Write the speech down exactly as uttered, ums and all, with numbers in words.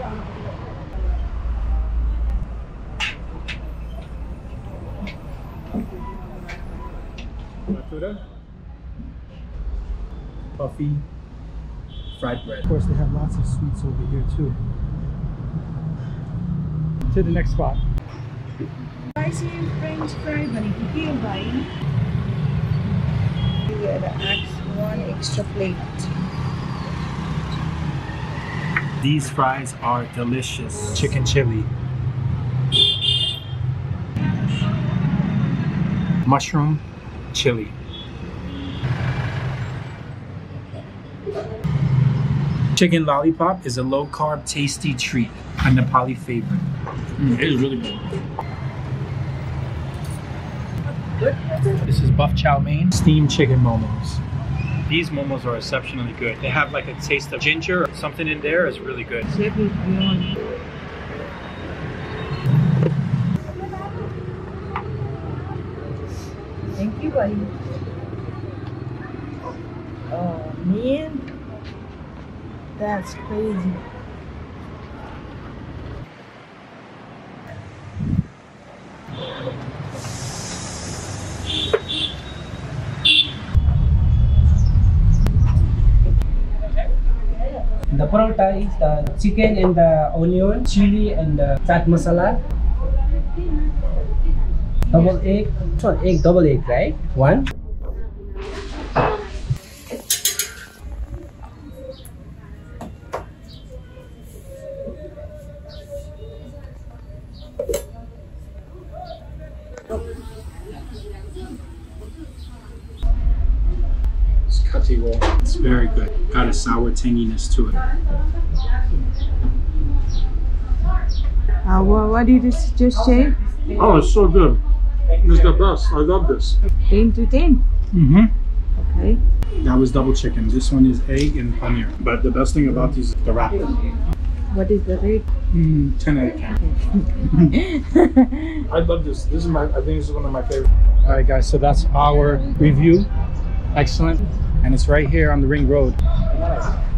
Natura, puffy, fried bread. Of course, they have lots of sweets over here too. To the next spot. Spicy French fry, banipiki yung buying. You get one extra plate. These fries are delicious. Chicken chili. Mushroom chili. Chicken lollipop is a low-carb, tasty treat. A Nepali favorite. Mm, it is really good. This is buff chow mein, steamed chicken momos. These momos are exceptionally good. They have like a taste of ginger or something in there. It's really good. Thank you, buddy. Oh man, that's crazy. The parota is the chicken and the onion, chili and the fat masala. Double egg, one egg, double egg, right? One. It's kati roll. It's very good. Got a sour tanginess to it. Uh, what, what did you just say? Oh, it's so good. It's the best. I love this. ten to ten. Mm-hmm. Okay. That was double chicken. This one is egg and paneer. But the best thing about these is the wrapper. What is the rate? Mm, ten out of ten. I love this. This is my, I think this is one of my favorite. All right, guys, so that's our review. Excellent. And it's right here on the Ring Road.